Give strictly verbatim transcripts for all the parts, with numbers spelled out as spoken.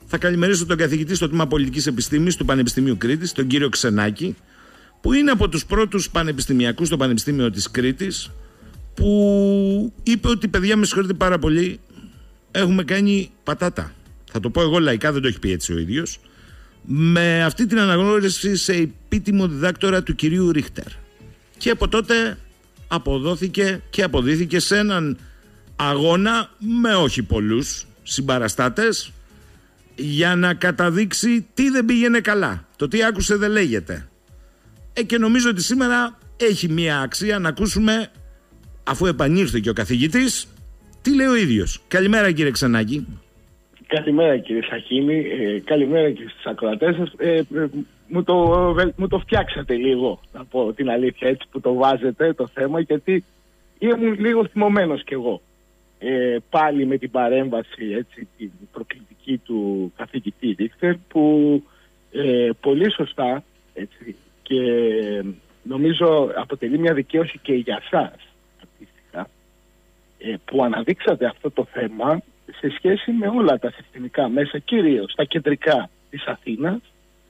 Θα καλημερίσω τον καθηγητή στο τμήμα Πολιτικής Επιστήμης του Πανεπιστημίου Κρήτης, τον κύριο Ξενάκη, που είναι από τους πρώτους πανεπιστημιακούς στο Πανεπιστήμιο της Κρήτης, που είπε ότι, παιδιά, με συγχωρείτε πάρα πολύ, έχουμε κάνει πατάτα. Θα το πω εγώ λαϊκά, δεν το έχει πει έτσι ο ίδιος. Με αυτή την αναγνώριση σε επίτιμο διδάκτορα του κυρίου Ρίχτερ. Και από τότε αποδόθηκε και αποδίθηκε σε έναν αγώνα με όχι πολλούς συμπαραστάτες για να καταδείξει τι δεν πήγαινε καλά. Το τι άκουσε δεν λέγεται. Ε, και νομίζω ότι σήμερα έχει μία αξία να ακούσουμε, αφού επανήλθε και ο καθηγητής, τι λέει ο ίδιος. Καλημέρα, κύριε Ξενάκη. Καλημέρα, κύριε Σαχίνη. Ε, καλημέρα και στους ακροατές σας. Ε, ε, μου, το, μου το φτιάξατε λίγο, να πω την αλήθεια, έτσι που το βάζετε το θέμα, γιατί ήμουν λίγο θυμωμένος κι εγώ. Ε, πάλι με την παρέμβαση, έτσι, την προκλητική του καθηγητή Ρίχτερ, που ε, πολύ σωστά, έτσι, και νομίζω αποτελεί μια δικαίωση και για σας αντίστοιχα, ε, που αναδείξατε αυτό το θέμα σε σχέση με όλα τα συστημικά μέσα, κυρίως τα κεντρικά της Αθήνας,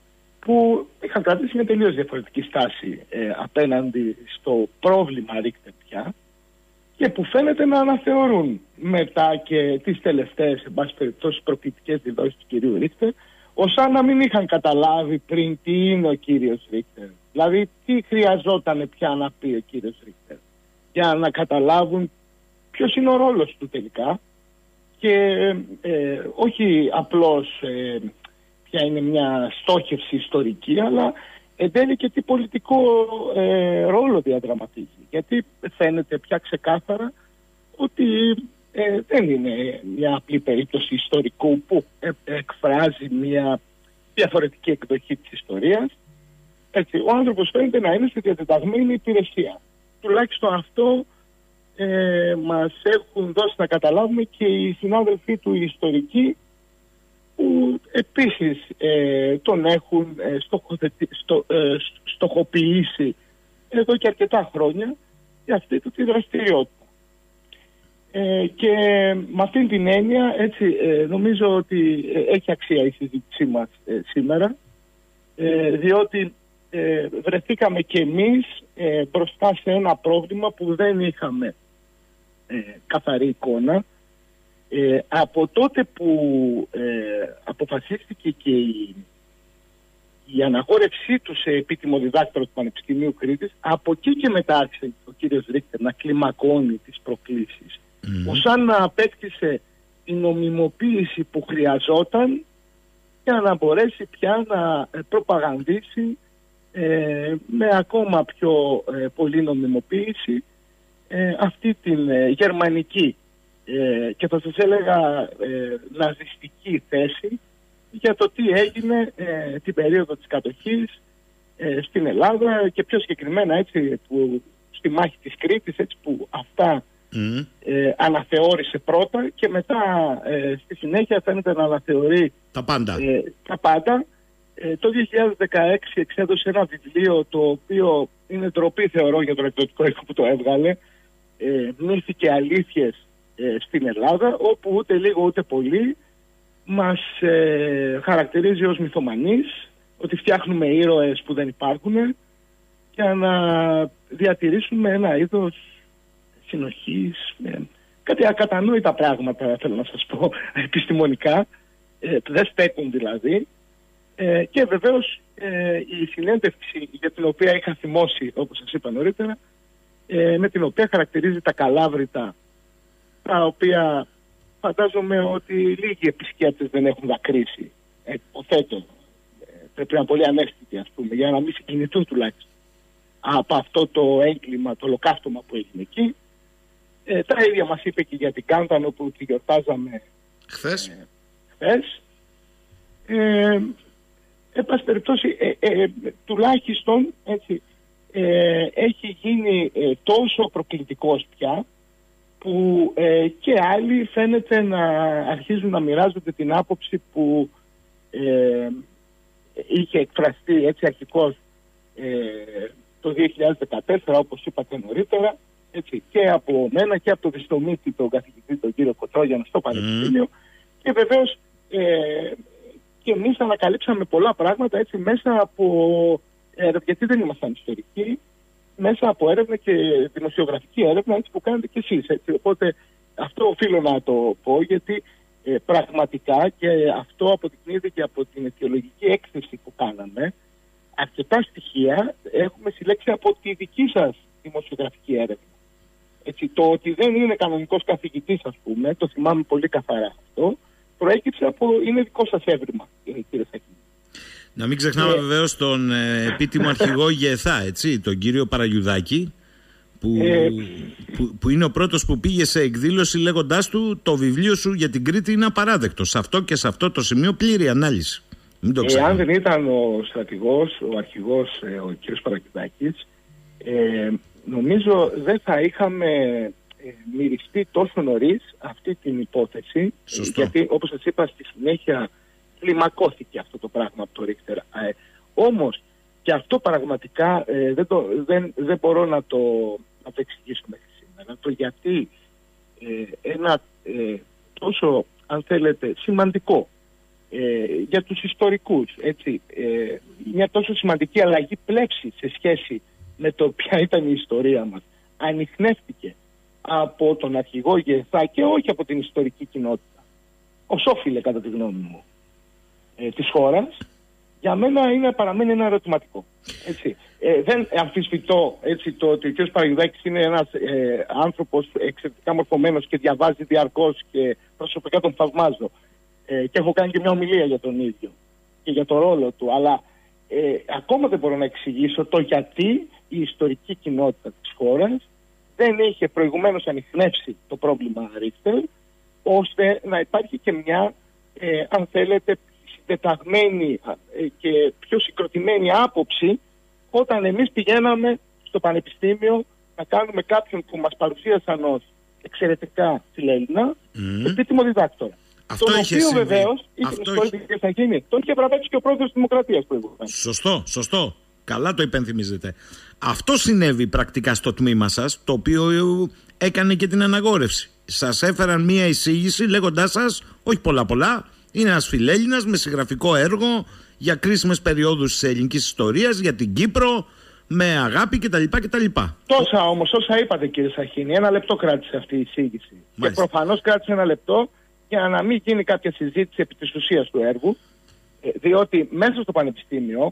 που είχαν κρατήσει μια τελείως διαφορετική στάση ε, απέναντι στο πρόβλημα Ρίχτερ πια, και που φαίνεται να αναθεωρούν μετά και τις τελευταίες, εν πάση περιπτώσει, προκλητικές δηλώσεις του κυρίου Ρίχτερ, ως αν να μην είχαν καταλάβει πριν τι είναι ο κύριος Ρίχτερ. Δηλαδή, τι χρειαζόταν πια να πει ο κύριος Ρίχτερ, για να καταλάβουν ποιος είναι ο ρόλος του τελικά, και ε, όχι απλώς ε, ποια είναι μια στόχευση ιστορική, αλλά εν τέλει και τι πολιτικό ε, ρόλο διαδραματίζει. Γιατί φαίνεται πια ξεκάθαρα ότι ε, δεν είναι μια απλή περίπτωση ιστορικού που ε, εκφράζει μια διαφορετική εκδοχή της ιστορίας. Έτσι, ο άνθρωπος φαίνεται να είναι στη διατεταγμένη υπηρεσία. Τουλάχιστον αυτό ε, μας έχουν δώσει να καταλάβουμε και οι συνάδελφοί του οι ιστορικοί, που επίσης ε, τον έχουν ε, στοχοθετη, στο, ε, στοχοποιήσει εδώ και αρκετά χρόνια για αυτή του τη δραστηριότητα. Ε, και με αυτήν την έννοια, έτσι, ε, νομίζω ότι ε, έχει αξία η συζήτησή μας ε, σήμερα, ε, διότι ε, βρεθήκαμε κι εμείς ε, μπροστά σε ένα πρόβλημα που δεν είχαμε ε, καθαρή εικόνα. Ε, από τότε που ε, αποφασίστηκε και η, η αναγόρευσή του σε επίτιμο διδάκτορο του Πανεπιστημίου Κρήτης, από εκεί και μετά άρχισε ο κύριος Ρίχτερ να κλιμακώνει τις προκλήσεις, mm. ως αν να απέκτησε την νομιμοποίηση που χρειαζόταν για να μπορέσει πια να προπαγανδίσει ε, με ακόμα πιο ε, πολύ νομιμοποίηση ε, αυτή την ε, γερμανική Ε, και θα σας έλεγα ε, ναζιστική θέση για το τι έγινε ε, την περίοδο της κατοχής ε, στην Ελλάδα, και πιο συγκεκριμένα, έτσι, που, στη μάχη της Κρήτης, έτσι, που αυτά mm. ε, αναθεώρησε πρώτα, και μετά ε, στη συνέχεια φαίνεται να αναθεωρεί τα πάντα. Ε, τα πάντα. Ε, το δύο χιλιάδες δεκαέξι εξέδωσε ένα βιβλίο, το οποίο είναι ντροπή, θεωρώ, για το εκδοτικό οίκο που το έβγαλε, ε, «Μύθοι και αλήθειες στην Ελλάδα», όπου ούτε λίγο ούτε πολύ μας ε, χαρακτηρίζει ως μυθομανείς, ότι φτιάχνουμε ήρωες που δεν υπάρχουν, για να διατηρήσουμε ένα είδος συνοχής, ε, κάτι ακατανόητα πράγματα, θέλω να σας πω, επιστημονικά, ε, δεν στέκουν δηλαδή. Ε, και βεβαίως ε, η συνέντευξη για την οποία είχα θυμώσει, όπως σας είπα νωρίτερα, ε, με την οποία χαρακτηρίζει τα καλάβρητα, τα οποία φαντάζομαι ότι λίγοι επισκέπτες δεν έχουν δακρύσει. Ε, υποθέτω. Ε, πρέπει να είναι πολύ ανέστητοι, ας πούμε, για να μην συγκινηθούν τουλάχιστον από αυτό το έγκλημα, το ολοκαύτωμα που έγινε εκεί. Ε, τα ίδια μας είπε και για την Κάνθανο, που τη γιορτάζαμε χθες. Ε, χθες. Ε, εν πάση περιπτώσει, ε, ε, ε, τουλάχιστον, έτσι, ε, έχει γίνει ε, τόσο προκλητικός πια, που ε, και άλλοι φαίνεται να αρχίζουν να μοιράζονται την άποψη που ε, είχε εκφραστεί, έτσι, αρχικώς ε, το δύο χιλιάδες δεκατέσσερα, όπως είπατε νωρίτερα, έτσι, και από μένα και από το διστομίτη τον καθηγητή τον κύριο Κοτρόγιανο στο Πανεπιστήμιο, mm. και βεβαίως ε, και εμείς ανακαλύψαμε πολλά πράγματα έτσι μέσα από έρευνα, γιατί δεν ήμασταν ιστορικοί, μέσα από έρευνα και δημοσιογραφική έρευνα έτσι που κάνετε κι εσείς. Έτσι. Οπότε αυτό οφείλω να το πω, γιατί ε, πραγματικά, και αυτό αποδεικνύεται και από την αιτιολογική έκθεση που κάναμε, αρκετά στοιχεία έχουμε συλλέξει από τη δική σας δημοσιογραφική έρευνα. Έτσι, το ότι δεν είναι κανονικός καθηγητής, ας πούμε, το θυμάμαι πολύ καθαρά αυτό, προέκυψε από, είναι δικό σας έβριμα, κύριε Σαχίνη. Να μην ξεχνάμε ε, βεβαίως τον ε, επίτιμο αρχηγό ΓΕΘΑ, έτσι, τον κύριο Παραγιουδάκη, που, ε, που, που είναι ο πρώτος που πήγε σε εκδήλωση λέγοντάς του το βιβλίο σου για την Κρήτη είναι απαράδεκτο. Σε αυτό και σε αυτό το σημείο πλήρη ανάλυση. Μην το ξεχνάμε. Εάν δεν ήταν ο στρατηγός, ο αρχηγός, ο κύριος Παραγιουδάκης, ε, νομίζω δεν θα είχαμε ε, μυριστεί τόσο νωρίς αυτή την υπόθεση. Σωστό. Γιατί όπως σας είπα στη συνέχεια κλιμακώθηκε αυτό το πράγμα από το Ρίχτερ. Ε, όμως και αυτό πραγματικά ε, δεν, το, δεν, δεν μπορώ να το, να το εξηγήσω μέχρι σήμερα. Το γιατί ε, ένα ε, τόσο, αν θέλετε, σημαντικό ε, για τους ιστορικούς, έτσι, ε, μια τόσο σημαντική αλλαγή πλεύση σε σχέση με το ποια ήταν η ιστορία μας ανιχνεύτηκε από τον αρχηγό ΓΕΘΑ και όχι από την ιστορική κοινότητα, ως όφιλε κατά τη γνώμη μου ε, της χώρας, για μένα είναι, παραμένει ένα ερωτηματικό. Έτσι. Ε, δεν αμφισβητώ έτσι, το ότι ο κ. Παραγιουδάκης είναι ένας ε, άνθρωπος εξαιρετικά μορφωμένος και διαβάζει διαρκώς και προσωπικά τον θαυμάζω. Ε, και έχω κάνει και μια ομιλία για τον ίδιο και για το ρόλο του, αλλά ε, ακόμα δεν μπορώ να εξηγήσω το γιατί η ιστορική κοινότητα της χώρας δεν είχε προηγουμένως ανιχνεύσει το πρόβλημα Ρίχτερ, ώστε να υπάρχει και μια, ε, αν θέλετε, συντεταγμένη ε, και πιο συγκροτημένη άποψη όταν εμείς πηγαίναμε στο πανεπιστήμιο να κάνουμε κάποιον που μας παρουσίασαν ως εξαιρετικά φιλέλληνα mm. επίτιμο διδάκτορα. Αυτό τον είχε οποίο συμβεί. βεβαίως είχε είχε... τον είχε βραβεύσει και ο πρόεδρος της Δημοκρατίας προηγουμένως. Σωστό, σωστό. Καλά το υπενθυμίζετε. Αυτό συνέβη πρακτικά στο τμήμα σας, το οποίο έκανε και την αναγόρευση. Σας έφεραν μία εισήγηση λέγοντάς σας, όχι πολλά πολλά, είναι ένας φιλέλληνας με συγγραφικό έργο για κρίσιμες περιόδους της ελληνικής ιστορίας, για την Κύπρο, με αγάπη κτλ. κτλ. Τόσα όμως, όσα είπατε κύριε Σαχίνη, ένα λεπτό κράτησε αυτή η εισήγηση. Μάλιστα. Και προφανώς κράτησε ένα λεπτό για να μην γίνει κάποια συζήτηση επί της ουσίας του έργου, διότι μέσα στο πανεπιστήμιο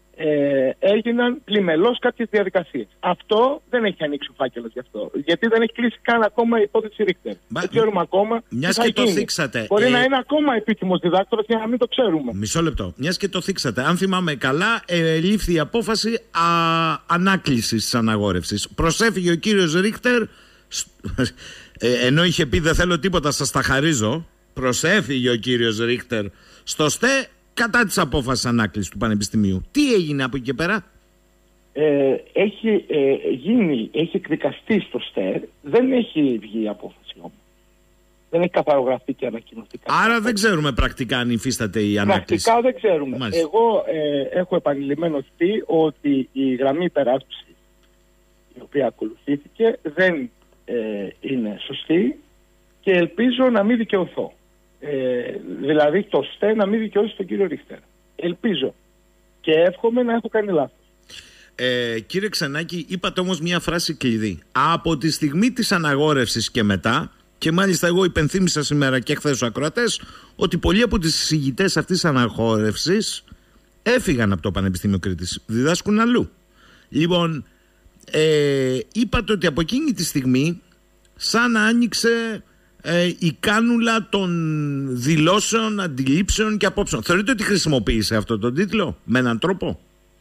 ε, έγιναν πλημελώς κάποιες διαδικασίες. Αυτό δεν έχει ανοίξει ο φάκελος γι' αυτό. Γιατί δεν έχει κλείσει καν ακόμα η υπόθεση Ρίχτερ. Μα, δεν ξέρουμε ακόμα. Μιας και το θίξατε. Μπορεί ε... να είναι ακόμα επίτιμος διδάκτορας για να μην το ξέρουμε. Μισό λεπτό. Μιας και το θίξατε. Αν θυμάμαι καλά, ε, λήφθη η απόφαση α, ανάκλησης της αναγόρευσης. Προσέφυγε ο κύριος Ρίχτερ, ε, ενώ είχε πει δεν θέλω τίποτα, σας τα χαρίζω. Προσέφυγε ο κύριος Ρίχτερ στο ΣΤΕ κατά της απόφασης ανάκλησης του Πανεπιστημίου. Τι έγινε από εκεί και πέρα? Ε, έχει ε, γίνει, έχει εκδικαστεί στο ΣΤΕΡ, δεν έχει βγει η απόφαση όμως. Δεν έχει καθαρογραφεί και ανακοινωθεί. Άρα δεν ξέρουμε πρακτικά αν υφίσταται η ανάκληση. Πρακτικά δεν ξέρουμε. Μάλιστα. Εγώ ε, έχω επανειλημμένως πει ότι η γραμμή υπεράσπισης η οποία ακολουθήθηκε δεν ε, είναι σωστή και ελπίζω να μην δικαιωθώ. Ε, δηλαδή το ΣΤΕ να μην δικαιώσει τον κύριο Ρίχτερ. Ελπίζω και εύχομαι να έχω κάνει λάθος. Ε, κύριε Ξενάκη, είπατε όμως μια φράση κλειδί. Από τη στιγμή της αναγόρευσης και μετά, και μάλιστα εγώ υπενθύμησα σήμερα και χθες στους ακροατές, ότι πολλοί από τις εισηγητές αυτής της αναγόρευσης έφυγαν από το Πανεπιστήμιο Κρήτης, διδάσκουν αλλού. Λοιπόν, ε, είπατε ότι από εκείνη τη στιγμή σαν να άνοιξε ε, η κάνουλα των δηλώσεων, αντιλήψεων και απόψεων. Θεωρείτε ότι χρησιμοποίησε αυτό τον τίτλο με έναν τρόπο?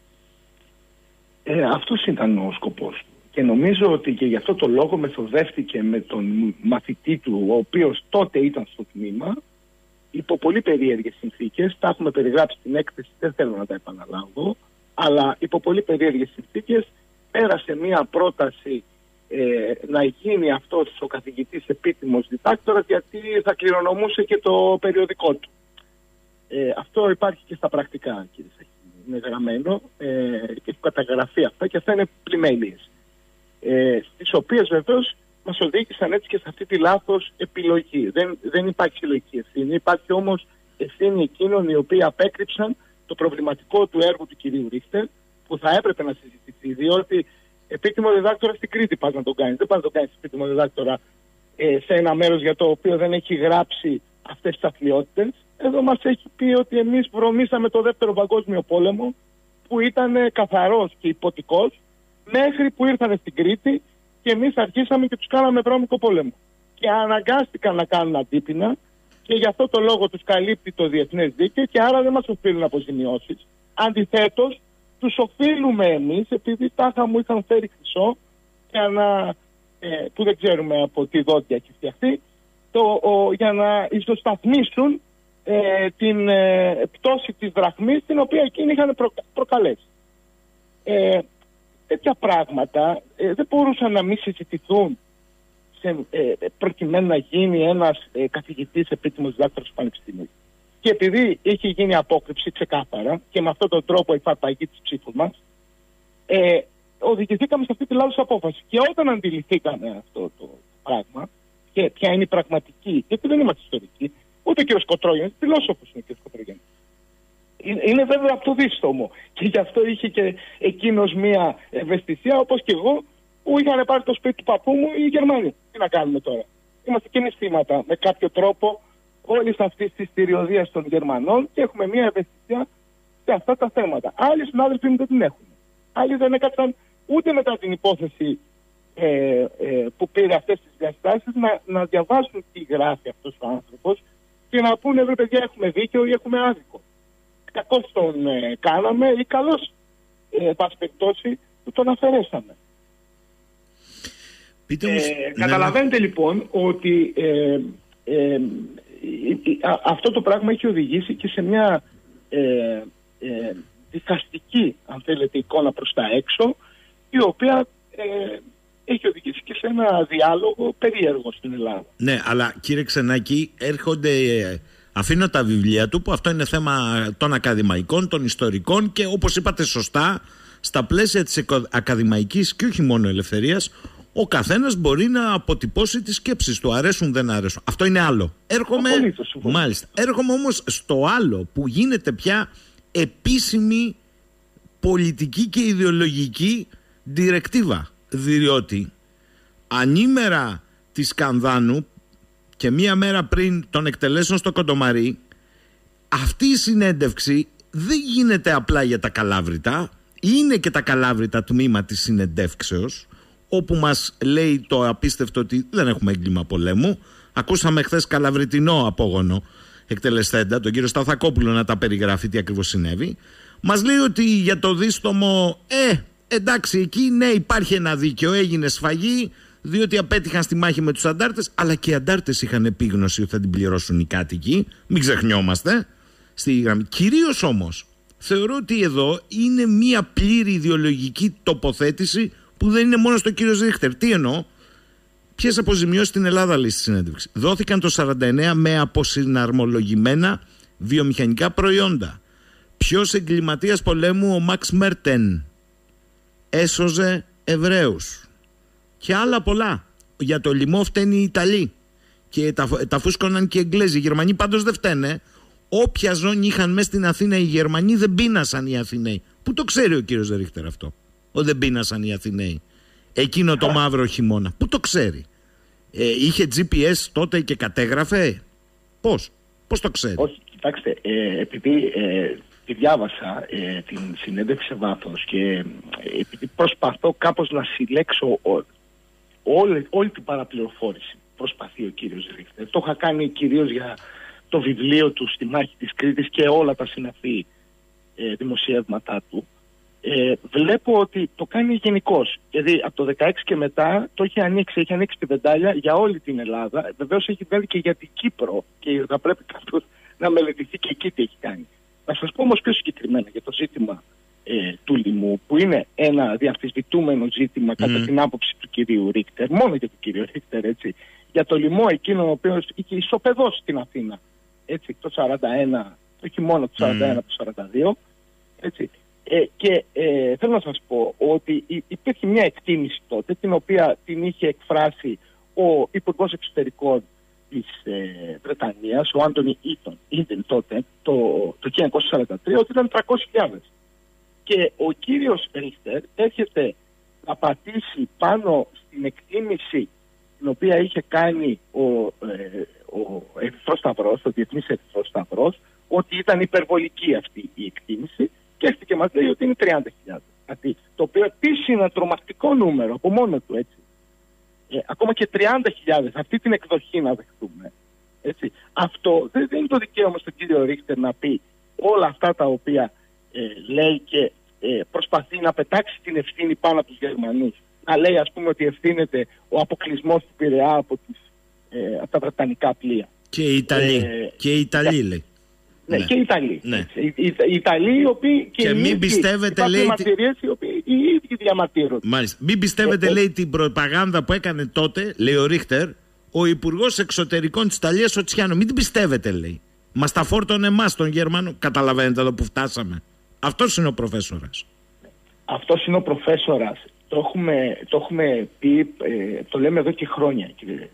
Ε, αυτός ήταν ο σκοπός. Και νομίζω ότι και γι' αυτό το λόγο μεθοδεύτηκε με τον μαθητή του, ο οποίος τότε ήταν στο τμήμα, υπό πολύ περίεργες συνθήκες. Τα έχουμε περιγράψει στην έκθεση, δεν θέλω να τα επαναλάβω, αλλά υπό πολύ περίεργες συνθήκες πέρασε μία πρόταση ε, να γίνει αυτός ο καθηγητής επίτιμος διδάκτορας, γιατί θα κληρονομούσε και το περιοδικό του. Ε, αυτό υπάρχει και στα πρακτικά, κύριε Σαχίνη. Είναι γραμμένο ε, και έχει καταγραφεί αυτά και αυτά είναι πλημέλειες. Ε, στις οποίες βεβαίως μας οδήγησαν έτσι και σε αυτή τη λάθος επιλογή. Δεν, δεν υπάρχει συλλογική ευθύνη, υπάρχει όμως ευθύνη εκείνων οι οποίοι απέκρυψαν το προβληματικό του έργου του κυρίου Ρίχτερ, που θα έπρεπε να συζητηθεί, διότι επίτιμο διδάκτορα στην Κρήτη πας να τον κάνεις. Δεν πας να τον κάνεις επίτιμο διδάκτορα ε, σε ένα μέρος για το οποίο δεν έχει γράψει αυτές τις αθλιότητες. Εδώ μας έχει πει ότι εμείς βρωμήσαμε το δεύτερο παγκόσμιο πόλεμο, που ήταν ε, καθαρός και υποτικός, μέχρι που ήρθαν στην Κρήτη και εμείς αρχίσαμε και τους κάναμε βρώμικο πόλεμο. Και αναγκάστηκαν να κάνουν αντίπεινα και γι' αυτό το λόγο τους καλύπτει το διεθνές δίκαιο και άρα δεν μας οφείλουν αποζημιώσεις. Αντιθέτως, τους οφείλουμε εμείς, επειδή τάχα μου είχαν φέρει χρυσό, για να, ε, που δεν ξέρουμε από τι δόντια έχει φτιαχτεί, το, ο, για να ισοσταθμίσουν ε, την ε, πτώση της δραχμής, την οποία εκείνοι είχαν προ, προκαλέσει. Ε, τέτοια πράγματα ε, δεν μπορούσαν να μην συζητηθούν σε, ε, προκειμένου να γίνει ένας ε, καθηγητής επίτιμος διδάκτορας του Πανεπιστημίου. Και επειδή είχε γίνει απόκρυψη ξεκάθαρα και με αυτόν τον τρόπο η φαρπαγή της ψήφου μας, ε, οδηγηθήκαμε σε αυτή τη λάθος απόφαση. Και όταν αντιληφθήκαμε αυτό το πράγμα και ποια είναι η πραγματική, γιατί δεν είμαστε ιστορικοί, ούτε ο κ. Κοτρόγιαννης, φιλόσοφος είναι ο κ. Κοτρόγιαννης. Είναι βέβαια από το δίστομο και γι' αυτό είχε και εκείνος μία ευαισθησία, όπως και εγώ, που είχαν πάρει το σπίτι του παππού μου οι Γερμανοί. Τι να κάνουμε τώρα. Είμαστε και εμείς θύματα με κάποιο τρόπο όλη αυτή τη θηριωδία των Γερμανών και έχουμε μία ευαισθησία σε αυτά τα θέματα. Άλλοι συνάδελφοι μου δεν την έχουν. Άλλοι δεν έκατσαν ούτε μετά την υπόθεση ε, ε, που πήρε αυτές τις διαστάσεις να, να διαβάσουν τι γράφει αυτός ο άνθρωπος και να πούνε, βρε παιδιά, έχουμε δίκαιο ή έχουμε άδικο. Κακώς τον ε, κάναμε ή καλώς, ε, πάση περιπτώσει, που τον αφαιρέσαμε. Πείτε μου... ε, καταλαβαίνετε λοιπόν ότι ε, ε, α, αυτό το πράγμα έχει οδηγήσει και σε μια ε, ε, δικαστική, αν θέλετε, εικόνα προς τα έξω, η οποία ε, έχει οδηγήσει και σε ένα διάλογο περίεργο στην Ελλάδα. Ναι, αλλά κύριε Ξενάκη, έρχονται... Αφήνω τα βιβλία του, που αυτό είναι θέμα των ακαδημαϊκών, των ιστορικών και, όπως είπατε σωστά, στα πλαίσια της ακαδημαϊκής και όχι μόνο ελευθερίας, ο καθένας μπορεί να αποτυπώσει τις σκέψεις του. Αρέσουν, δεν αρέσουν. Αυτό είναι άλλο. Έρχομαι, μάλιστα, έρχομαι όμως στο άλλο που γίνεται πια επίσημη πολιτική και ιδεολογική διρεκτίβα. Διότι ανήμερα της Κανδάνου και μία μέρα πριν των εκτελέσεων στο Κοντομαρί, αυτή η συνέντευξη δεν γίνεται απλά για τα Καλάβρητα, είναι και τα Καλάβρητα τμήμα της συνεντεύξεως, όπου μας λέει το απίστευτο ότι δεν έχουμε έγκλημα πολέμου. Ακούσαμε χθες καλαβριτινό απόγονο εκτελεσθέντα, τον κύριο Σταθακόπουλο, να τα περιγράφει τι ακριβώς συνέβη. Μας λέει ότι για το δίστομο, ε, εντάξει, εκεί ναι, υπάρχει ένα δίκαιο, έγινε σφαγή, διότι απέτυχαν στη μάχη με τους αντάρτες, αλλά και οι αντάρτες είχαν επίγνωση ότι θα την πληρώσουν οι κάτοικοι. Μην ξεχνιόμαστε στη γραμμή. Κυρίως όμως, θεωρώ ότι εδώ είναι μία πλήρη ιδεολογική τοποθέτηση που δεν είναι μόνο στο κύριο Ρίχτερ. Τι εννοώ? Ποιες αποζημιώσεις στην Ελλάδα, λέει στη συνέντευξη? Δόθηκαν το σαράντα εννέα με αποσυναρμολογημένα βιομηχανικά προϊόντα. Ποιος εγκληματίας πολέμου, ο Μαξ Μέρτεν, έσωζε Εβραίους. Και άλλα πολλά. Για το λοιμό φταίνει οι Ιταλοί. Και τα, τα φούσκωναν και οι Εγγλέζοι. Οι Γερμανοί πάντως δεν φταίνε. Όποια ζώνη είχαν μέσα στην Αθήνα οι Γερμανοί, δεν πείνασαν οι Αθηναίοι. Πού το ξέρει ο κύριος Ρίχτερ αυτό? Ο δεν πείνασαν οι Αθηναίοι εκείνο το μαύρο χειμώνα? Πού το ξέρει? Ε, είχε τζι πι ες τότε και κατέγραφε? Πώς? Πώς το ξέρει? Όχι, κοιτάξτε, ε, επειδή ε, τη διάβασα ε, την συνέντευξη σε βάθος και ε, επειδή προσπαθώ κάπως να συλλέξω ό, όλη, όλη την παραπληροφόρηση, προσπαθεί ο κύριος Ρίχτερ. Το είχα κάνει κυρίως για το βιβλίο του «Στη μάχη της Κρήτης» και όλα τα συναφή ε, δημοσιεύματά του. Ε, βλέπω ότι το κάνει γενικώς. Δηλαδή από το δεκαέξι και μετά το έχει ανοίξει, έχει ανοίξει τη βεντάλια για όλη την Ελλάδα. Βεβαίως έχει βγάλει και για την Κύπρο και θα πρέπει κάποιος να μελετηθεί και εκεί τι έχει κάνει. Να σας πω όμως πιο συγκεκριμένα για το ζήτημα ε, του λοιμού, που είναι ένα διαφυσβητούμενο ζήτημα mm. κατά την άποψη του κυρίου Ρίχτερ, μόνο για τον κύριο Ρίχτερ, έτσι. Για το λοιμό εκείνο ο οποίος είχε ισοπεδώσει στην Αθήνα, έτσι, το σαράντα ένα, όχι μόνο το σαράντα ένα, mm. το σαράντα δύο, έτσι. Ε, και ε, θέλω να σας πω ότι υπήρχε μια εκτίμηση τότε, την οποία την είχε εκφράσει ο Υπουργός Εξωτερικών της ε, Βρετανίας, ο Άντονι Ίντεν τότε, το, το χίλια εννιακόσια σαράντα τρία, ότι ήταν τριακόσιες χιλιάδες. Και ο κύριος Ρίχτερ έρχεται να πατήσει πάνω στην εκτίμηση την οποία είχε κάνει ο, ε, ο Ερυθρός Σταυρός, ο Διεθνής Ερυθρός Σταυρός, ότι ήταν υπερβολική αυτή η εκτίμηση και έρχεται και μας λέει ότι είναι τριάντα χιλιάδες. Το οποίο επίσης είναι ένα τρομακτικό νούμερο από μόνο του, έτσι. Ε, ακόμα και τριάντα χιλιάδες, αυτή την εκδοχή να δεχτούμε. Έτσι. Αυτό δεν είναι το δικαίωμα στον κύριο Ρίχτερ να πει όλα αυτά τα οποία ε, λέει και ε, προσπαθεί να πετάξει την ευθύνη πάνω από τους Γερμανούς. Να λέει, ας πούμε, ότι ευθύνεται ο αποκλεισμός του Πειραιά από, τις, ε, από τα βρετανικά πλοία. Και οι Ιταλοί, ε, και οι Ιταλοί λέει. Ναι, ναι, και οι Ιταλοί. Ναι. Οι, οι, οι Ιταλοί οι οποίοι και, και οι μην ίδιοι, πιστεύετε, λέει, μαρτυρίες οι οποίοι οι ίδιοι διαμαρτύρονται. Μάλιστα. Μην πιστεύετε, ε, λέει, την προπαγάνδα που έκανε τότε, λέει ο Ρίχτερ, ο Υπουργός Εξωτερικών της Ιταλίας, ο Τσιάνο. Μην την πιστεύετε, λέει. Μας τα φόρτωνε εμάς τον Γερμανό. Καταλαβαίνετε εδώ που φτάσαμε. Αυτός είναι ο προφέσορας. Αυτός είναι ο προφέσορας. Το έχουμε, το έχουμε πει, ε, το λέμε εδώ και χρόνια, κύριε.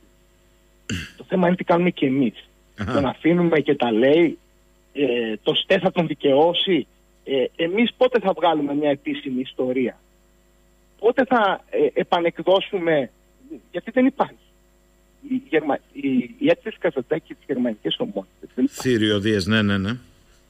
Το θέμα είναι τι κάνουμε και εμείς. Τον αφήνουμε και τα λέει, ε, το ΣΤΕ θα τον δικαιώσει. Ε, εμείς πότε θα βγάλουμε μια επίσημη ιστορία? Πότε θα ε, επανεκδώσουμε, γιατί δεν υπάρχει. Η, Γερμα... η, η έκθεση Καζαντζάκη της Γερμανικής Ομότητας. Θηριωδίες, ναι, ναι, ναι.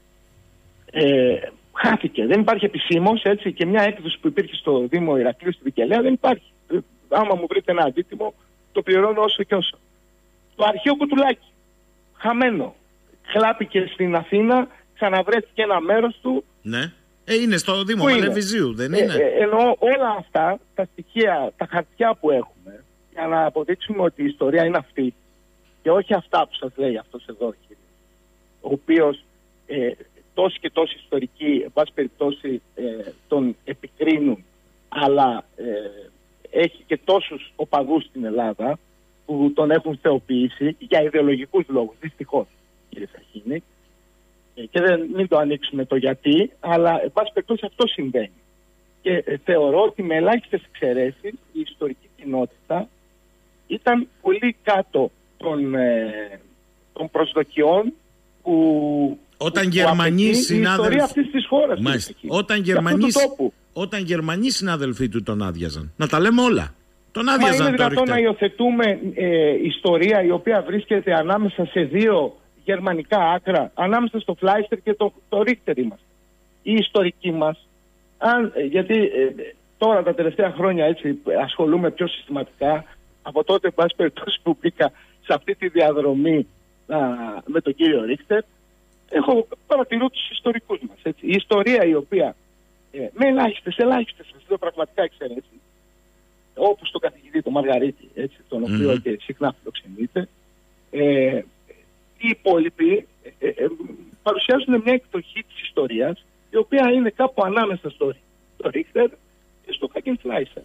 Ε, χάθηκε. Δεν υπάρχει επισήμως, έτσι, και μια έκδοση που υπήρχε στο Δήμο Ηρακλείου στη Βικελέα δεν υπάρχει. Ε, άμα μου βρείτε ένα αντίτιμο, το πληρώνω όσο και όσο. Το αρχαίο κουτουλάκι. Χαμένο. Χλάπηκε στην Αθήνα, ξαναβρέθηκε ένα μέρος του. Ναι. Ε, είναι στο Δήμο Μαλεβιζίου, δεν είναι? Ε, ε, ενώ όλα αυτά, τα στοιχεία, τα χαρτιά που έχουμε, για να αποδείξουμε ότι η ιστορία είναι αυτή και όχι αυτά που σας λέει αυτός εδώ, κύριε, ο οποίος ε, τόσοι και τόσοι ιστορικοί, εν πάση περιπτώσει, ε, τον επικρίνουν, αλλά ε, έχει και τόσους οπαδούς στην Ελλάδα που τον έχουν θεοποιήσει για ιδεολογικούς λόγους, δυστυχώς, κύριε Σαχίνη. Ε, και δεν, μην το ανοίξουμε το γιατί, αλλά εν πάση περιπτώσει αυτό συμβαίνει. Και ε, θεωρώ ότι με ελάχιστες εξαιρέσεις η ιστορική κοινότητα ήταν πολύ κάτω των, ε, των προσδοκιών που, όταν που Γερμανοί συνάδελφοι... η ιστορία αυτής της χώρας. Όταν Γερμανοί... Όταν Γερμανοί συνάδελφοί του τον άδειαζαν. Να τα λέμε όλα. Τον άδειαζαν. Μα είναι δυνατόν να υιοθετούμε ε, ιστορία η οποία βρίσκεται ανάμεσα σε δύο γερμανικά άκρα, ανάμεσα στο Φλάιστερ και το, το Ρίχτερ είμαστε. Η ιστορική μας, αν, γιατί ε, τώρα τα τελευταία χρόνια έτσι ασχολούμαι πιο συστηματικά, από τότε πάση περιπτώσει που μπήκα σε αυτή τη διαδρομή α, με τον κύριο Ρίχτερ, έχω παρατηρώ τους ιστορικούς μας. Έτσι. Η ιστορία η οποία ε, με ελάχιστες, ελάχιστες, αυτό πραγματικά εξαιρέσεις, όπως τον καθηγητή τον Μαργαρίτη, έτσι, τον mm-hmm. οποίο και συχνά φιλοξενείται, ε, οι υπόλοιποι ε, ε, παρουσιάζουν μια εκδοχή της ιστορίας η οποία είναι κάπου ανάμεσα στο, στο Ρίχτερ και στο Χάκενφλάιστερ.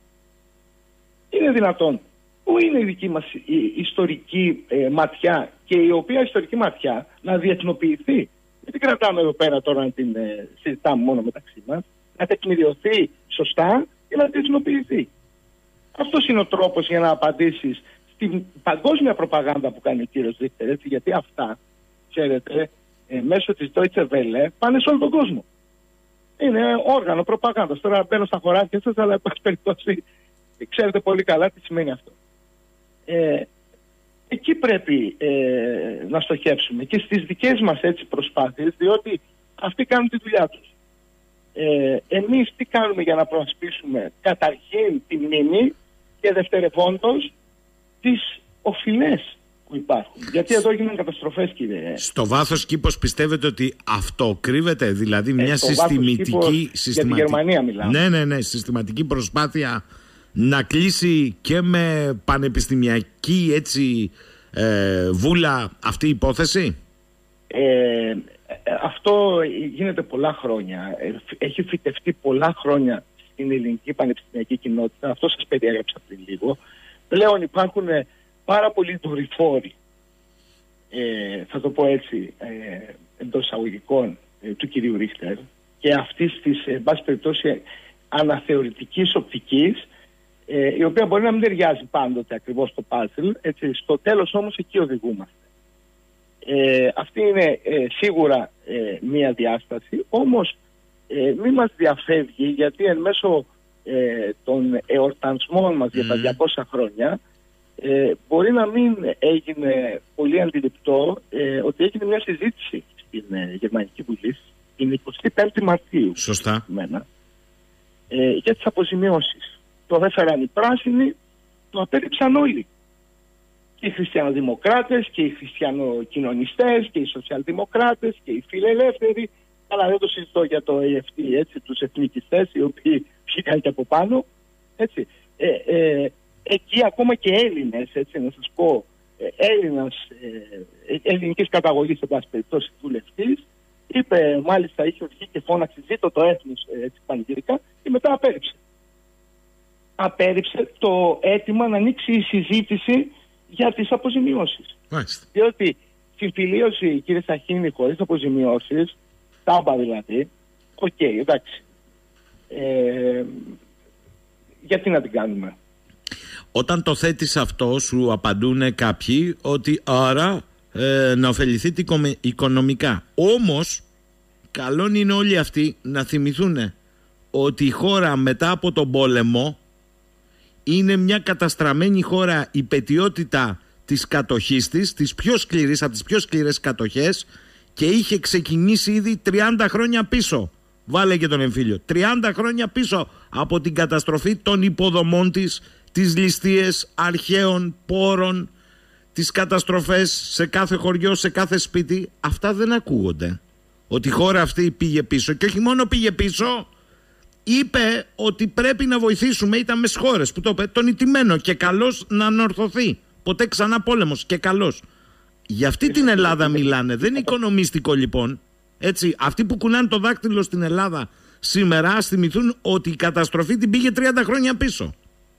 Είναι δυνατόν? Πού είναι η δική μας η ιστορική ε, ματιά και η οποία ιστορική ματιά να διεθνοποιηθεί? Δεν την κρατάμε εδώ πέρα τώρα να την ε, συζητάμε μόνο μεταξύ μας, να τεκμηριωθεί σωστά και να διεθνοποιηθεί. Αυτός είναι ο τρόπος για να απαντήσεις στην παγκόσμια προπαγάνδα που κάνει ο κύριος Ρίχτερ, έτσι, γιατί αυτά, ξέρετε, ε, μέσω της Deutsche Welle πάνε σε όλο τον κόσμο. Είναι όργανο προπαγάνδας. Τώρα μπαίνω στα χωράφια σας, αλλά εν πάση περιπτώσει ξέρετε πολύ καλά τι σημαίνει αυτό. Ε, εκεί πρέπει ε, να στοχεύσουμε και στις δικές μας έτσι προσπάθειες, διότι αυτοί κάνουν τη δουλειά τους. Ε, εμείς τι κάνουμε για να προασπίσουμε καταρχήν τη μνήμη και δευτερευόντως τις οφειλές που υπάρχουν? Γιατί εδώ γίνουν καταστροφές, κύριε. Στο βάθος κήπος πιστεύετε ότι αυτό κρύβεται? Δηλαδή μια ε, συστηματική, συστηματική για τη Γερμανία μιλάμε. Ναι, ναι, ναι, συστηματική προσπάθεια να κλείσει και με πανεπιστημιακή έτσι ε, βούλα αυτή η υπόθεση? Ε, αυτό γίνεται πολλά χρόνια. Έχει φυτευτεί πολλά χρόνια στην ελληνική πανεπιστημιακή κοινότητα. Αυτό σας περιέγραψα πριν λίγο. Πλέον υπάρχουν πάρα πολλοί δορυφόροι, ε, θα το πω έτσι, ε, εντός εισαγωγικών, ε, του κυρίου Ρίχτερ και αυτής της, εν πάση περιπτώσει, αναθεωρητικής οπτικής, ε, η οποία μπορεί να μην ταιριάζει πάντοτε ακριβώς στο puzzle, έτσι, στο τέλος όμως εκεί οδηγούμαστε. Ε, αυτή είναι ε, σίγουρα ε, μία διάσταση, όμως ε, μη μας διαφεύγει, γιατί εν μέσω ε, των εορτασμών μας για τα διακόσια χρόνια ε, μπορεί να μην έγινε πολύ αντιληπτό ε, ότι έγινε μια συζήτηση στην ε, Γερμανική Βουλή την εικοστή πέμπτη Μαρτίου. Σωστά. Μένα, ε, για τις αποζημιώσεις. Το έφεραν οι πράσινοι, το απέρριψαν όλοι. Και οι χριστιανοδημοκράτες και οι χριστιανοκοινωνιστές και οι σοσιαλδημοκράτες και οι φιλελεύθεροι. Αλλά δεν το συζητώ για το έι εφ τι, έτσι, τους εθνικιστές οι οποίοι βγήκαν και από πάνω. Έτσι. Ε, ε, εκεί ακόμα και Έλληνες, έτσι, να σας πω, ε, Έλληνας ε, ελληνικής καταγωγής, σε πάση περιπτώσει, βουλευτής, είπε, μάλιστα είχε βγει και φώναξε ζήτω το έθνος, έτσι, πανηγυρικά, και μετά απέρριψε. Απέρριψε το αίτημα να ανοίξει η συζήτηση για τις αποζημιώσεις. Μάλιστα. Διότι συμφιλίωση, κύριε Σαχίνη, χωρίς αποζημιώσεις, τάμπα δηλαδή, οκ, okay, εντάξει. Ε, γιατί να την κάνουμε? Όταν το θέτεις αυτό, σου απαντούν κάποιοι ότι άρα ε, να ωφεληθείτε οικονομικά. Όμως, καλό είναι όλοι αυτοί να θυμηθούν ότι η χώρα μετά από τον πόλεμο είναι μια καταστραμμένη χώρα, η πετιότητα της κατοχής της, της πιο σκληρής, από τις πιο σκληρές κατοχές, και είχε ξεκινήσει ήδη τριάντα χρόνια πίσω. Βάλε και τον εμφύλιο. τριάντα χρόνια πίσω από την καταστροφή των υποδομών της, τις ληστείες αρχαίων πόρων, τις καταστροφές σε κάθε χωριό, σε κάθε σπίτι. Αυτά δεν ακούγονται. Ότι η χώρα αυτή πήγε πίσω, και όχι μόνο πήγε πίσω, είπε ότι πρέπει να βοηθήσουμε, ήταν με στις χώρες που το είπε, τον ηττημένο και καλός να ανορθωθεί. Ποτέ ξανά πόλεμος και καλός. Για αυτή την Ελλάδα μιλάνε. Δεν είναι οικονομίστικο λοιπόν. Έτσι, αυτοί που κουνάνε το δάκτυλο στην Ελλάδα σήμερα ας θυμηθούν ότι η καταστροφή την πήγε τριάντα χρόνια πίσω.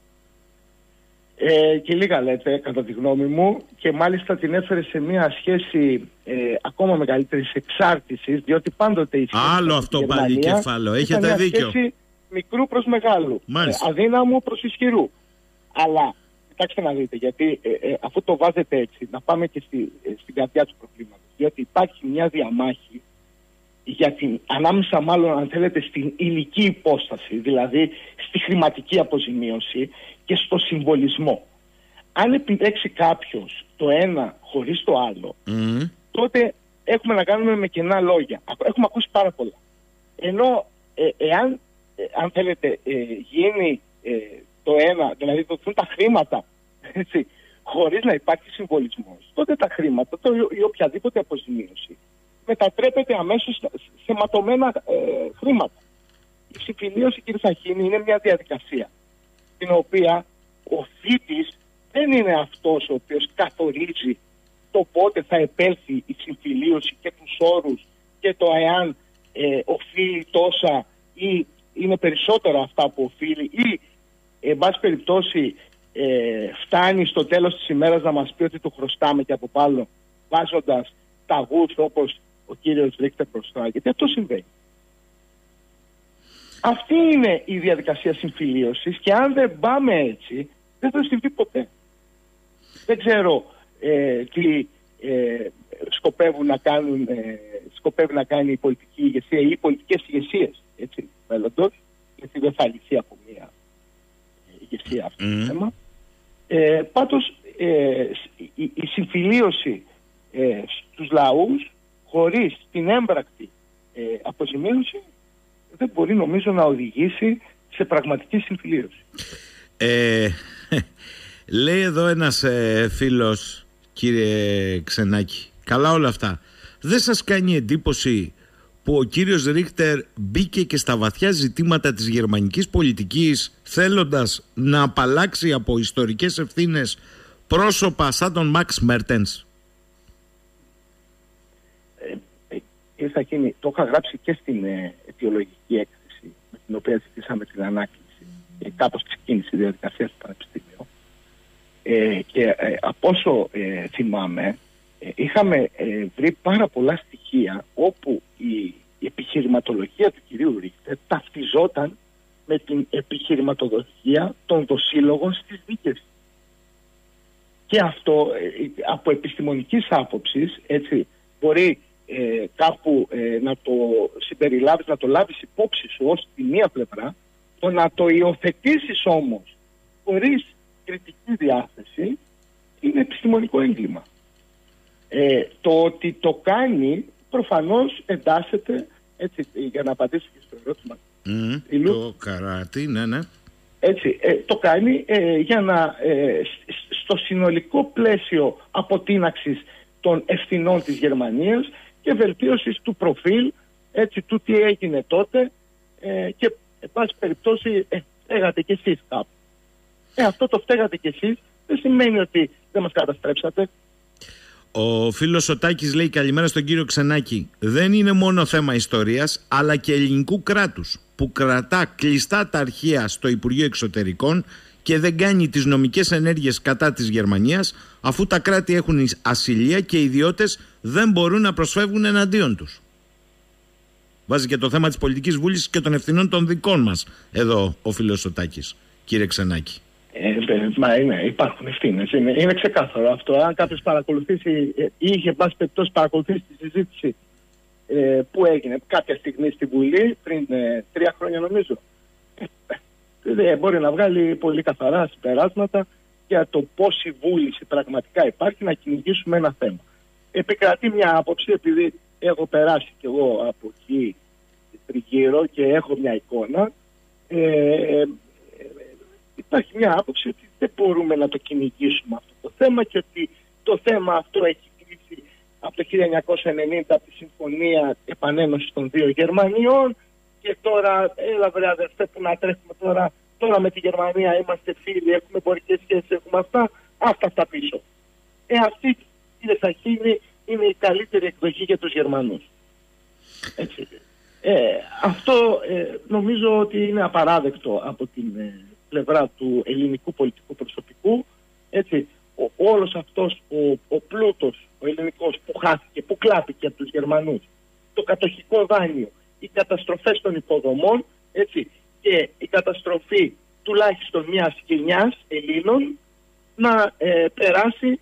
Ε, και λίγα λέτε, κατά τη γνώμη μου, και μάλιστα την έφερε σε μια σχέση ε, ακόμα μεγαλύτερης εξάρτησης, διότι πάντοτε η σχέση άλλο αυτό πάλι κεφάλαιο. Έχετε μια δίκιο. Σχέση μικρού προς μεγάλου, ε, αδύναμου προς ισχυρού. Αλλά κοιτάξτε να δείτε, γιατί ε, ε, αφού το βάζετε έτσι, να πάμε και στη, ε, στην καρδιά του προβλήματος. Διότι υπάρχει μια διαμάχη για την, ανάμεσα μάλλον, αν θέλετε, στην υλική υπόσταση, δηλαδή στη χρηματική αποζημίωση και στο συμβολισμό. Αν επιλέξει κάποιος το ένα χωρίς το άλλο, mm. τότε έχουμε να κάνουμε με κενά λόγια. Έχουμε ακούσει πάρα πολλά. Ενώ ε, εάν, ε, αν θέλετε, ε, γίνει ε, το ένα, δηλαδή δοθούν τα χρήματα, έτσι, χωρίς να υπάρχει συμβολισμός, τότε τα χρήματα, το, ή οποιαδήποτε αποζημίωση, μετατρέπεται αμέσως σε ματωμένα ε, χρήματα. Η συμφιλίωση, κύριε Σαχίνη, είναι μια διαδικασία στην οποία ο φοιτης δεν είναι αυτός ο οποίος καθορίζει το πότε θα επέλθει η συμφιλίωση και τους όρους και το εάν ε, οφείλει τόσα ή είναι περισσότερα αυτά που οφείλει, ή εν πάση περιπτώσει ε, φτάνει στο τέλος της ημέρας να μας πει ότι το χρωστάμε και από πάνω, βάζοντας ταγούς όπως ο κύριος Ρίχτερ μπροστά, γιατί αυτό συμβαίνει. Αυτή είναι η διαδικασία συμφιλίωσης, και αν δεν πάμε έτσι δεν θα συμβεί ποτέ. Δεν ξέρω ε, τι ε, σκοπεύουν να κάνουν, ε, σκοπεύει να κάνει η πολιτική ηγεσία ή οι πολιτικές ηγεσίες, έτσι, μέλλοντος, γιατί δεν θα λυθεί από μία ηγεσία αυτό mm. το θέμα. Ε, πάντως ε, η, η συμφιλίωση ε, στους λαούς χωρίς την έμπρακτη ε, αποζημίωση δεν μπορεί, νομίζω, να οδηγήσει σε πραγματική συμφιλίωση. Ε, λέει εδώ ένας ε, φίλος, κύριε Ξενάκη, καλά όλα αυτά, δεν σας κάνει εντύπωση που ο κύριος Ρίχτερ μπήκε και στα βαθιά ζητήματα της γερμανικής πολιτικής, θέλοντας να απαλλάξει από ιστορικές ευθύνες πρόσωπα σαν τον Μαξ Μέρτενς? Κύριε Σαχίνη, το είχα γράψει και στην ε, αιτιολογική έκθεση με την οποία ζητήσαμε την ανάκληση. Ε, κάπως ξεκίνησε η διαδικασία στο Πανεπιστήμιο. Ε, και ε, από όσο ε, θυμάμαι, ε, είχαμε ε, βρει πάρα πολλά στοιχεία όπου η, η επιχειρηματολογία του κυρίου Ρίχτερ ταυτιζόταν με την επιχειρηματοδοτία των δοσύλλογων στις δίκες. Και αυτό ε, από επιστημονικής άποψης, έτσι, μπορεί ε, κάπου ε, να το συμπεριλάβεις, να το λάβεις υπόψη σου ως τη μία πλευρά, το να το υιοθετήσεις όμως χωρίς κριτική διάθεση είναι επιστημονικό έγκλημα. Ε, το ότι το κάνει προφανώς εντάσσεται, έτσι, για να απαντήσω και στο ερώτημα. Mm, το καράτι, ναι, ναι. Έτσι, ε, το κάνει ε, για να ε, στο συνολικό πλαίσιο αποτείναξης των ευθυνών της Γερμανίας και βελτίωσης του προφίλ, έτσι, του τι έγινε τότε ε, και εν πάση περιπτώσει ε, φταίγατε κι εσείς κάπου. Ε, αυτό το φταίγατε κι εσείς δεν σημαίνει ότι δεν μας καταστρέψατε. Ο φίλος ο Τάκης λέει καλημέρα στον κύριο Ξενάκη. Δεν είναι μόνο θέμα ιστορίας αλλά και ελληνικού κράτους που κρατά κλειστά τα αρχεία στο Υπουργείο Εξωτερικών και δεν κάνει τις νομικές ενέργειες κατά της Γερμανίας αφού τα κράτη έχουν ασυλία και οι ιδιώτες δεν μπορούν να προσφεύγουν εναντίον τους. Βάζει και το θέμα της πολιτικής βούλησης και των ευθυνών των δικών μας εδώ ο φίλος ο Τάκης, κύριε Ξενάκη. Ε, μα είναι, υπάρχουν ευθύνες. Είναι, είναι ξεκάθαρο αυτό. Αν κάποιος παρακολουθήσει ή είχε πάση περιπτώσει παρακολουθήσει τη συζήτηση ε, που έγινε κάποια στιγμή στη Βουλή πριν ε, τρία χρόνια νομίζω, ε, ε, μπορεί να βγάλει πολύ καθαρά συμπεράσματα για το πόση βούληση πραγματικά υπάρχει να κυνηγήσουμε ένα θέμα. Επικρατεί μια άποψη, επειδή έχω περάσει κι εγώ από εκεί τριγύρω και έχω μια εικόνα, ε, ε, υπάρχει μια άποψη ότι δεν μπορούμε να το κυνηγήσουμε αυτό το θέμα και ότι το θέμα αυτό έχει κλείσει από το χίλια εννιακόσια ενενήντα από τη Συμφωνία Επανένωσης των δύο Γερμανιών και τώρα, έλα βρε αδερφέ που να τρέχουμε τώρα, τώρα με τη Γερμανία είμαστε φίλοι, έχουμε εμπορικές σχέσεις, έχουμε αυτά, αυτά αυτά πίσω. Ε, αυτή, κύριε Σαχίνη, είναι η καλύτερη εκδοχή για τους Γερμανούς. Έτσι. Ε, αυτό ε, νομίζω ότι είναι απαράδεκτο από την ε, πλευρά του ελληνικού πολιτικού προσωπικού. Έτσι, ο, όλος αυτός ο, ο πλούτος, ο ελληνικός που χάθηκε, που κλάπηκε από τους Γερμανούς, το κατοχικό δάνειο, οι καταστροφές των υποδομών, έτσι, και η καταστροφή τουλάχιστον μιας γενιάς Ελλήνων να ε, περάσει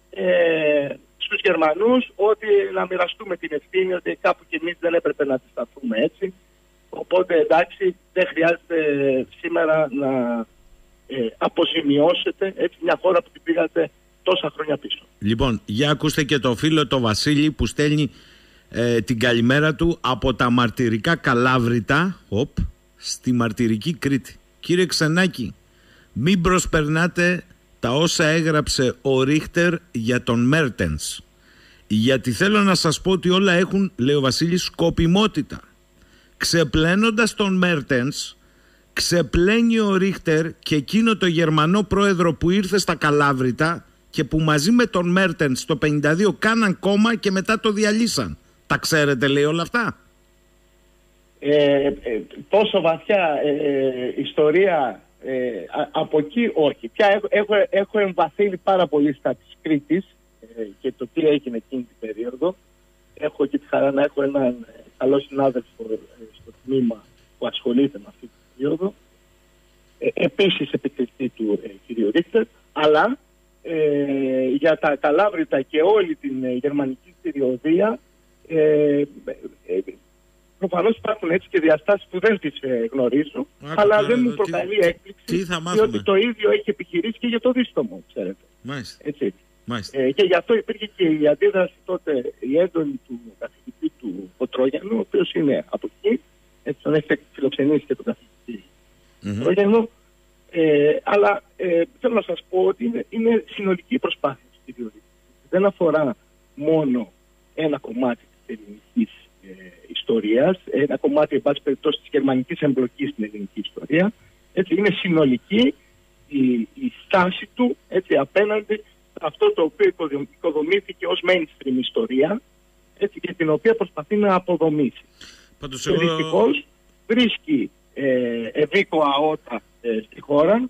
ε, στους Γερμανούς, ότι να μοιραστούμε την ευθύνη, ότι κάπου κι εμείς δεν έπρεπε να αντισταθούμε έτσι. Οπότε εντάξει, δεν χρειάζεται σήμερα να ε, αποζημιώσετε έτσι, μια χώρα που την πήγατε τόσα χρόνια πίσω. Λοιπόν, για ακούστε και το φίλο το Βασίλη που στέλνει ε, την καλημέρα του από τα μαρτυρικά Καλάβρητα οπ, στη μαρτυρική Κρήτη. Κύριε Ξενάκη, μην προσπερνάτε τα όσα έγραψε ο Ρίχτερ για τον Μέρτενς. Γιατί θέλω να σας πω ότι όλα έχουν, λέει ο Βασίλης, σκοπιμότητα. Ξεπλένοντας τον Μέρτενς, ξεπλένει ο Ρίχτερ και εκείνο το Γερμανό πρόεδρο που ήρθε στα Καλάβρητα και που μαζί με τον Μέρτενς το πενήντα δύο κάναν κόμμα και μετά το διαλύσαν. Τα ξέρετε, λέει, όλα αυτά. Ε, ε, τόσο βαθιά ε, ε, ιστορία ε, α, από εκεί όχι. Πια έχω, έχω, έχω εμβαθύνει πάρα πολύ στα της Κρήτης ε, και το τι έγινε εκείνη την περίοδο. Έχω και τη χαρά να έχω έναν καλό συνάδελφο ε, στο τμήμα που ασχολείται με αυτή την περίοδο. Ε, επίσης επικριτή του ε, κ. Ρίχτερ, αλλά ε, για τα Καλάβρητα και όλη την ε, γερμανική περιοδία ε, ε, ε, προφανώς υπάρχουν έτσι και διαστάσεις που δεν τις ε, γνωρίζω, Ά, αλλά δεν μου προκαλεί έκπληξη, διότι το ίδιο έχει επιχειρήσει και για το δίστομο, ξέρετε. Μάλιστα. Έτσι. Μάλιστα. Ε, και γι' αυτό υπήρχε και η αντίδραση τότε, η έντονη του καθηγητή του Κοτρόγιανου, ο οποίος είναι από εκεί, έτσι τον έχει φιλοξενήσει και τον καθηγητή mm-hmm. Κοτρόγιανου, ε, αλλά ε, θέλω να σας πω ότι είναι, είναι συνολική προσπάθεια της κυριολεκτικής. Δεν αφορά μόνο ένα κομμάτι της ελληνικής ε, ιστορίας, ένα κομμάτι, εν πάση περιπτώσει, της γερμανικής εμπλοκής στην ελληνική ιστορία. Έτσι, είναι συνολική η, η στάση του έτσι, απέναντι σε αυτό το οποίο οικοδομήθηκε ως mainstream ιστορία, έτσι, και την οποία προσπαθεί να αποδομήσει. Πάντως, και δυστυχώς βρίσκει ε, ευήκοα ότα ε, στη χώρα,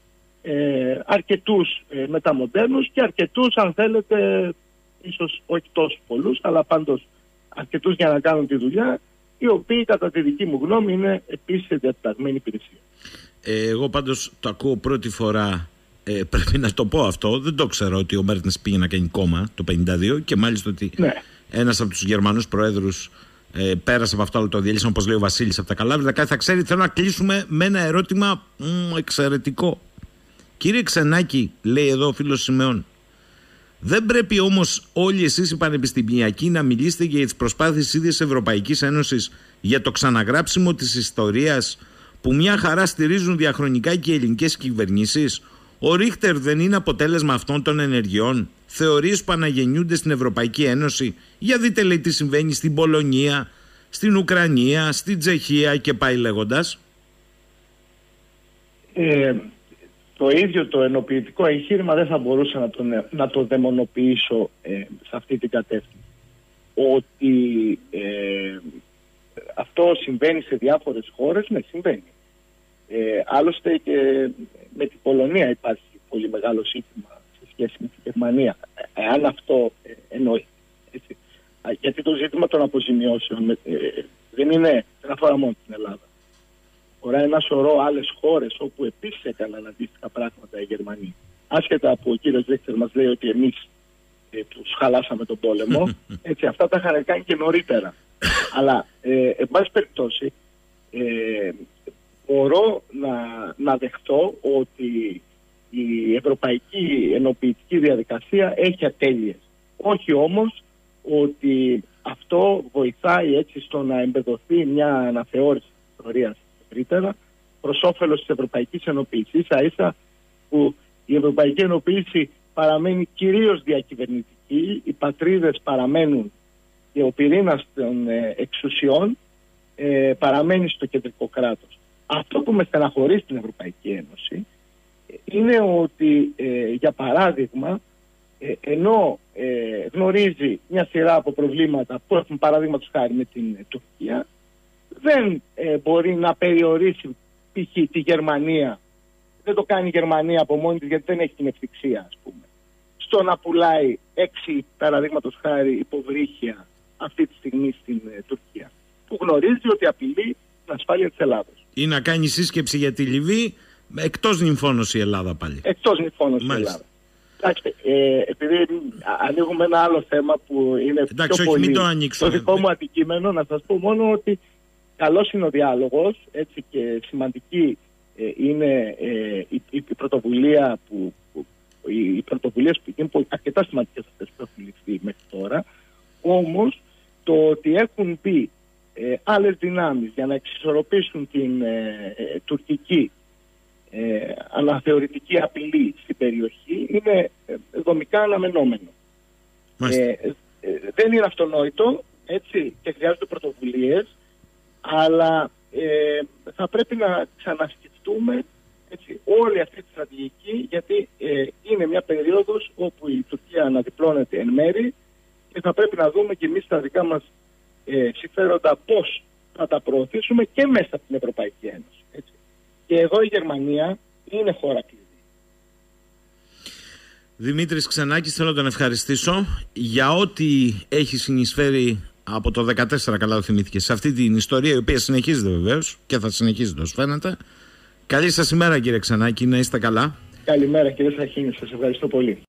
ε, αρκετούς ε, μεταμοντέρνους και αρκετούς, αν θέλετε, ίσως όχι τόσο πολλούς, αλλά πάντως αρκετούς για να κάνουν τη δουλειά, οι οποίοι κατά τη δική μου γνώμη είναι επίσης διαταγμένη υπηρεσία. Ε, εγώ πάντως το ακούω πρώτη φορά, ε, πρέπει να το πω αυτό. Δεν το ξέρω ότι ο Μέρτενς πήγε να κάνει κόμμα το πενήντα δύο και μάλιστα ότι ναι. ένας από τους Γερμανούς προέδρους ε, πέρασε από αυτό, αλλά το διέλυσαν, όπως λέει ο Βασίλης από τα Καλάβρητα. Κάτι θα ξέρει. Θέλω να κλείσουμε με ένα ερώτημα μ, εξαιρετικό. Κύριε Ξενάκη, λέει εδώ ο φίλος Σιμεών, δεν πρέπει όμως όλοι εσείς οι πανεπιστημιακοί να μιλήσετε για τις προσπάθειες της ίδιας Ευρωπαϊκής Ένωσης για το ξαναγράψιμο της ιστορίας που μια χαρά στηρίζουν διαχρονικά και οι ελληνικές κυβερνήσεις? Ο Ρίχτερ δεν είναι αποτέλεσμα αυτών των ενεργειών? Θεωρίες που αναγεννιούνται στην Ευρωπαϊκή Ένωση? Για δείτε, λέει, τι συμβαίνει στην Πολωνία, στην Ουκρανία, στην Τσεχία και πάει λέγοντας. Ε, το ίδιο το ενοποιητικό εγχείρημα δεν θα μπορούσα να το, να το δαιμονοποιήσω ε, σε αυτή την κατεύθυνση. Ότι ε, αυτό συμβαίνει σε διάφορες χώρες, ναι, συμβαίνει. Ε, άλλωστε και με την Πολωνία υπάρχει πολύ μεγάλο ζήτημα σε σχέση με τη Γερμανία, εάν αυτό ε, εννοεί. Έτσι. Γιατί το ζήτημα των αποζημιώσεων ε, δεν, είναι, δεν αφορά μόνο την Ελλάδα. Αφορά ένα σωρό άλλες χώρες όπου επίσης έκαναν αντίστοιχα πράγματα η Γερμανία. Άσχετα που ο κύριος Ρίχτερ μας λέει ότι εμείς ε, τους χαλάσαμε τον πόλεμο, έτσι, αυτά τα είχαν κάνει και νωρίτερα. Αλλά, ε, εν πάση περιπτώσει, ε, μπορώ να, να δεχτώ ότι η ευρωπαϊκή ενοποιητική διαδικασία έχει ατέλειες. Όχι όμως ότι αυτό βοηθάει έτσι στο να εμπεδοθεί μια αναθεώρηση της ιστορίας ευρύτερα προς όφελος της ευρωπαϊκής ενοποίησης. Ίσα ίσα που η ευρωπαϊκή ενοποίηση παραμένει κυρίως διακυβερνητική, οι πατρίδες παραμένουν και ο πυρήνας των ε, εξουσιών ε, παραμένει στο κεντρικό κράτος. Αυτό που με στεναχωρεί στην Ευρωπαϊκή Ένωση είναι ότι, ε, για παράδειγμα, ε, ενώ ε, γνωρίζει μια σειρά από προβλήματα που έχουν παραδείγματος χάρη με την ε, Τουρκία, δεν ε, μπορεί να περιορίσει π.χ. τη Γερμανία. Δεν το κάνει η Γερμανία από μόνη της, γιατί δεν έχει την ευθυξία, ας πούμε, στο να πουλάει έξι παραδείγματος χάρη υποβρύχια αυτή τη στιγμή στην ε, Τουρκία, που γνωρίζει ότι απειλεί την ασφάλεια της Ελλάδος. Ή να κάνει σύσκεψη για τη Λιβύη εκτός νυμφώνος η Ελλάδα πάλι. Εκτός νυμφώνος η Ελλάδα. Εντάξει, ε, επειδή ανοίγουμε ένα άλλο θέμα που είναι Εντάξει, πιο όχι, πολύ μην το ανοίξουμε. το δικό μου αντικείμενο, να σας πω μόνο ότι καλός είναι ο διάλογος, έτσι, και σημαντική ε, είναι ε, η, η πρωτοβουλία που, που οι πρωτοβουλίες που είναι αρκετά σημαντικές αυτές που έχουν ληφθεί μέχρι τώρα. Όμως το ότι έχουν μπει ε, άλλες δυνάμεις για να εξισορροπήσουν την ε, ε, τουρκική ε, αναθεωρητική απειλή στην περιοχή είναι ε, δομικά αναμενόμενο. Ε, ε, δεν είναι αυτονόητο, έτσι, και χρειάζονται πρωτοβουλίες, αλλά ε, θα πρέπει να ξανασκεφτούμε, έτσι, όλη αυτή τη στρατηγική, γιατί ε, είναι μια περίοδος όπου η Τουρκία αναδιπλώνεται εν μέρη και θα πρέπει να δούμε και εμείς τα δικά μας ε, συμφέροντα πώς θα τα προωθήσουμε και μέσα από την Ευρωπαϊκή Ένωση. Έτσι. Και εδώ η Γερμανία είναι χώρα κλειδί. Δημήτρης Ξενάκης, θέλω να τον ευχαριστήσω για ό,τι έχει συνεισφέρει από το δύο χιλιάδες δεκατέσσερα, καλά το θυμήθηκε, σε αυτή την ιστορία, η οποία συνεχίζεται βεβαίως και θα συνεχίζεται όσο φαίνεται. Καλή σας ημέρα, κύριε Ξενάκη, να είστε καλά. Καλημέρα, κύριε Σαχίνη, σας ευχαριστώ πολύ.